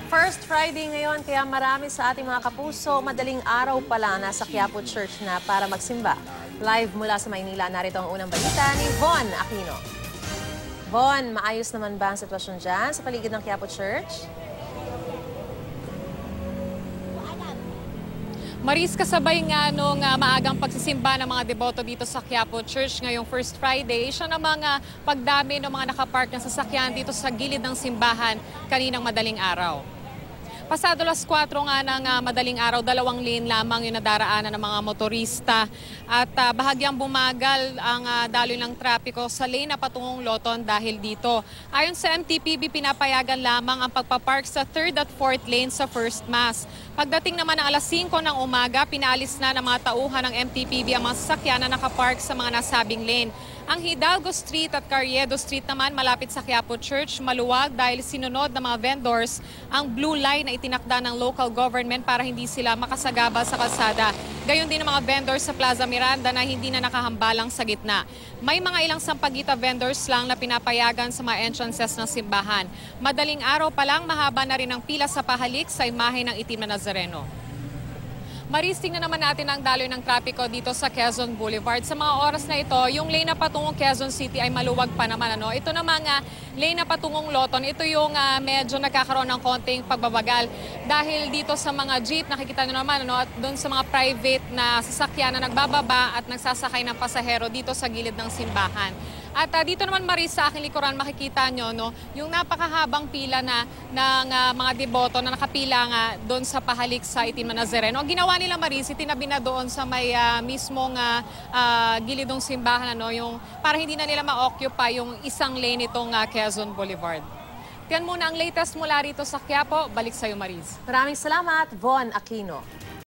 First Friday ngayon, kaya marami sa ating mga kapuso, madaling araw pa lang nasa Quiapo Church na para magsimba. Live mula sa Maynila, narito ang unang balita ni Von Aquino. Von, maayos naman ba ang sitwasyon dyan sa paligid ng Quiapo Church? Maris, kasabay nga nung maagang pagsisimba ng mga deboto dito sa Quiapo Church ngayong First Friday, siya na mga pagdami ng mga nakapark na sasakyan dito sa gilid ng simbahan kaninang madaling araw. Pasado 4:00 nga ng madaling araw, 2 lane lamang yung nadaraanan ng mga motorista at bahagyang bumagal ang daloy ng trapiko sa lane na patungong Loton dahil dito. Ayon sa MTPB, pinapayagan lamang ang pagpapark sa 3rd at 4th lane sa First Mass. Pagdating naman ng alas 5 ng umaga, pinaalis na ng mga tauhan ng MTPB ang mga sasakyan na nakapark sa mga nasabing lane. Ang Hidalgo Street at Carriedo Street naman malapit sa Quiapo Church, maluwag dahil sinunod ng mga vendors ang blue line na itinakda ng local government para hindi sila makasagabal sa kalsada. Gayon din ang mga vendors sa Plaza Miranda na hindi na nakahambalang sa gitna. May mga ilang sampagita vendors lang na pinapayagan sa mga entrances ng simbahan. Madaling araw pa lang, mahaba na rin ang pila sa pahalik sa imahe ng itim na Nazareno. Maris, tingnan naman natin ang daloy ng trapiko dito sa Quezon Boulevard. Sa mga oras na ito, yung lane na patungong Quezon City ay maluwag pa naman. Ito naman lane na patungong Loton, ito yung medyo nagkakaroon ng konting pagbabagal. Dahil dito sa mga jeep, nakikita nyo naman, at doon sa mga private na sasakyan na nagbababa at nagsasakay ng pasahero dito sa gilid ng simbahan. At dito naman, Maris, sa aking likuran, makikita nyo yung napakahabang pila ng mga deboto na nakapila nga doon sa pahalik sa itim na Nazareno. Ang ginawa nila, Maris, itinabi na doon sa may mismong gilidong simbahan, yung, para hindi na nila ma-occupy yung isang lane itong Quezon Boulevard. Yan muna ang latest mula rito sa Quiapo. Balik sa'yo, Maris. Maraming salamat, Von Aquino.